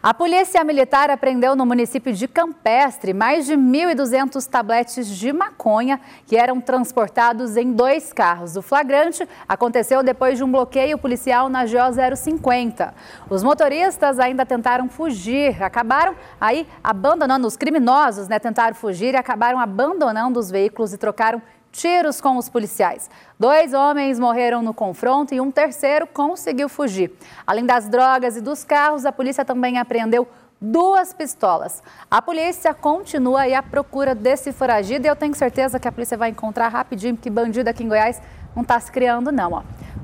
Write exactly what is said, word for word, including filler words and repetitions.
A Polícia Militar apreendeu no município de Campestre mais de mil e duzentos tabletes de maconha que eram transportados em dois carros. O flagrante aconteceu depois de um bloqueio policial na G O zero cinquenta. Os motoristas ainda tentaram fugir, acabaram aí abandonando, os criminosos, né, tentaram fugir e acabaram abandonando os veículos e trocaram tiros com os policiais. Dois homens morreram no confronto e um terceiro conseguiu fugir. Além das drogas e dos carros, a polícia também apreendeu duas pistolas. A polícia continua aí à procura desse foragido e eu tenho certeza que a polícia vai encontrar rapidinho, porque bandido aqui em Goiás não está se criando não, ó.